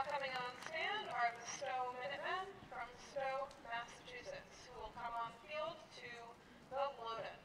coming on stand are the Stow Minutemen from Stow, Massachusetts, who will come on field to the Loaded.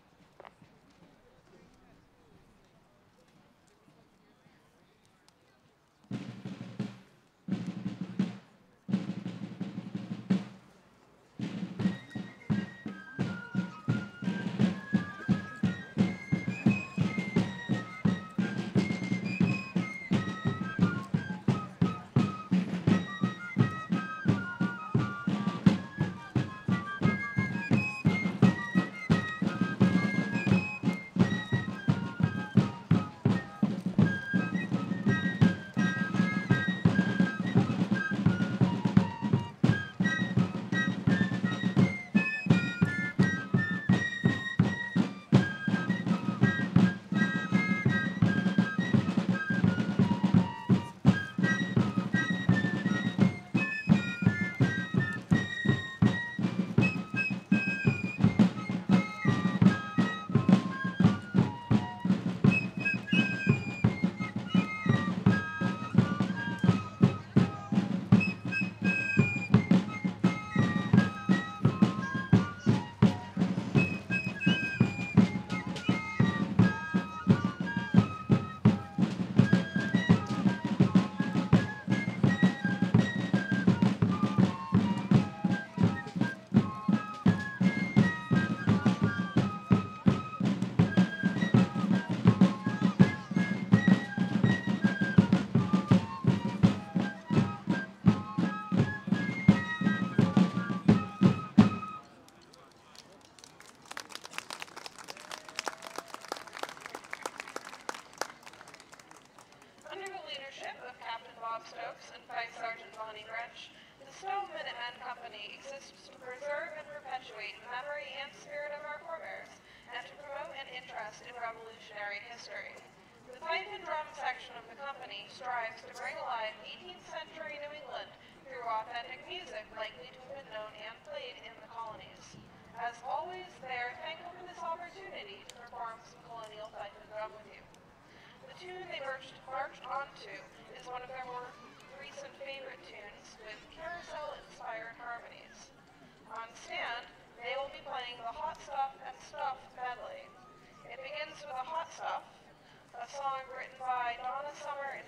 And Fife Sergeant Bonnie Wrench, the Stow Minutemen Company exists to preserve and perpetuate the memory and spirit of our forebears, and to promote an interest in Revolutionary history. The fife and drum section of the company strives to bring alive 18th century New England through authentic music likely to have been known and played in the colonies. As always, they are thankful for this opportunity to perform some colonial fife and drum with you. The tune they marched onto is one of their more recent favorite tunes with carousel-inspired harmonies. On stand, they will be playing the Hot Stuff and Stuff medley. It begins with a Hot Stuff, a song written by Donna Summer in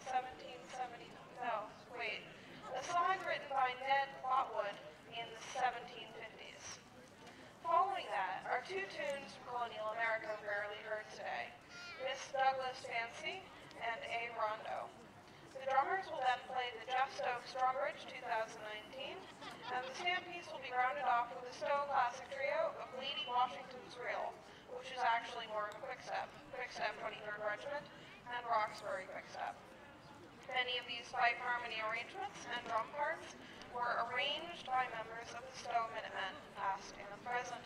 a song written by Ned Botwood in the 1750s. Following that are two tunes from colonial America rarely heard today, Miss Douglas Fancy and A Rondo. The drummers will then play the Jeff Stokes Drumbridge 2019, and the stand piece will be rounded off with a Stow classic trio of Lady Washington's Reel, which is actually more of a quickstep 23rd Regiment, and Roxbury quickstep. Many of these fife harmony arrangements and drum parts were arranged by members of the Stow Minutemen, past and present.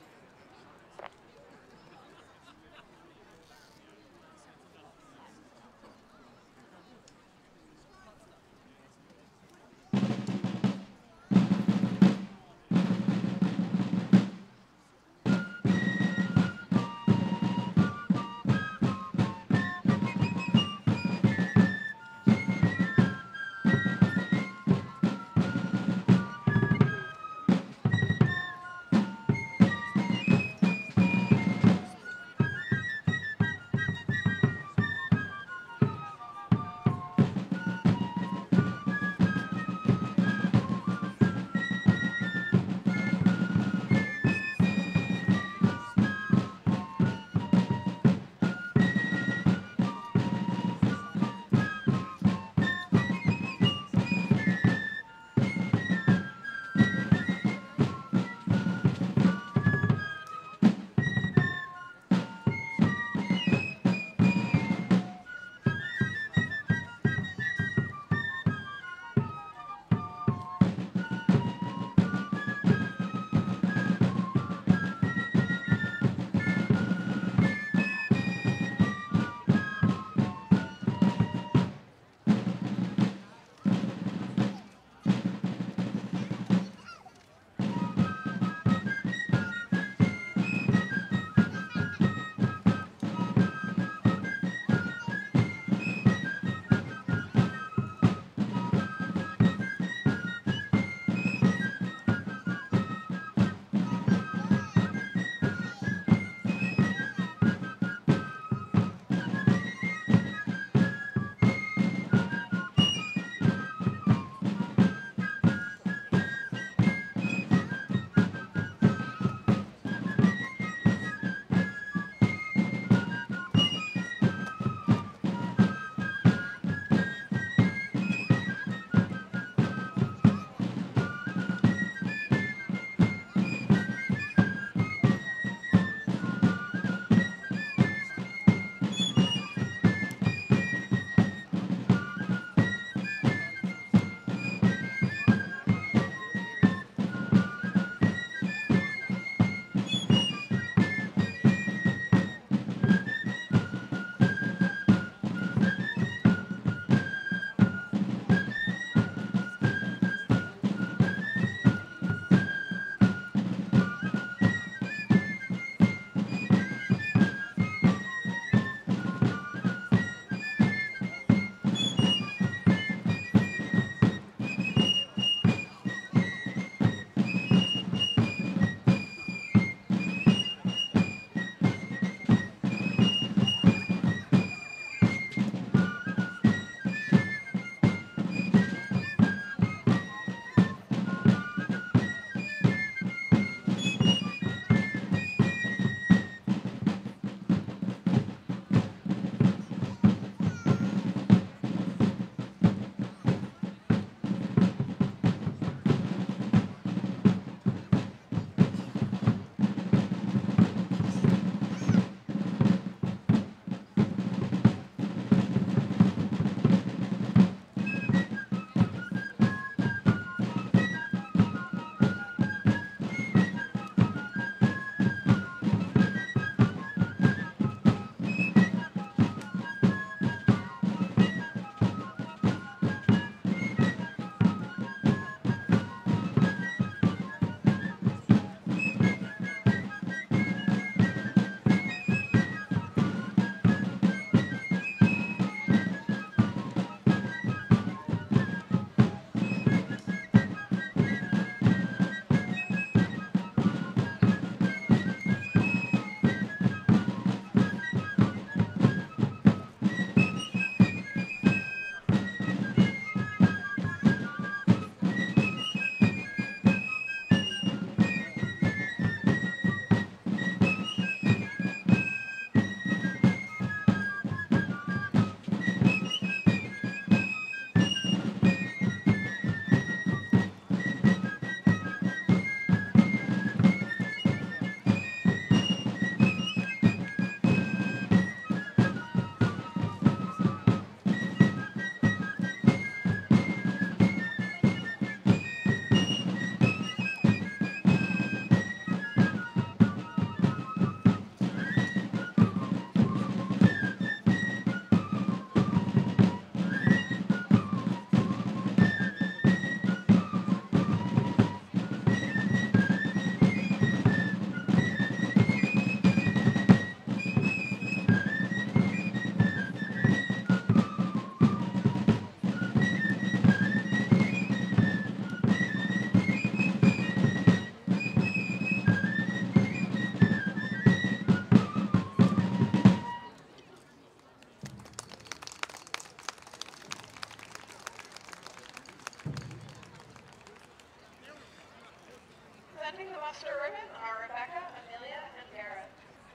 Presenting the muster ribbon are Rebecca, Amelia, and Garrett.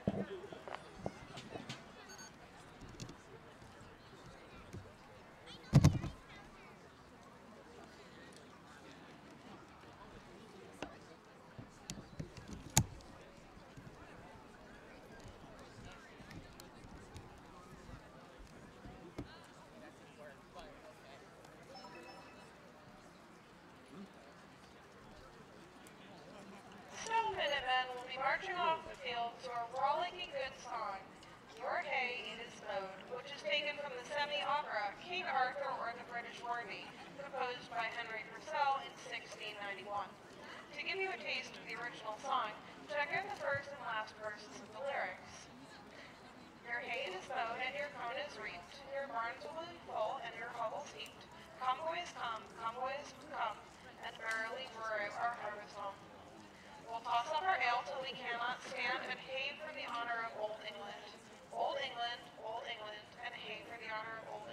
Stow Minutemen will be marching off the field to a rollicking good song, Your Hay It Is Mowed, which is taken from the semi-opera King Arthur or the British Worthy, composed by Henry Purcell in 1691. To give you a taste of the original song, check out the first and last verses of the lyrics. Your hay is mowed and your corn is reaped, your barns will be full and your hovels heaped. Come boys come, and merrily brew our harvest home. We'll toss up our ale till we cannot stand, and hay for the honor of Old England. Old England, and hay for the honor of Old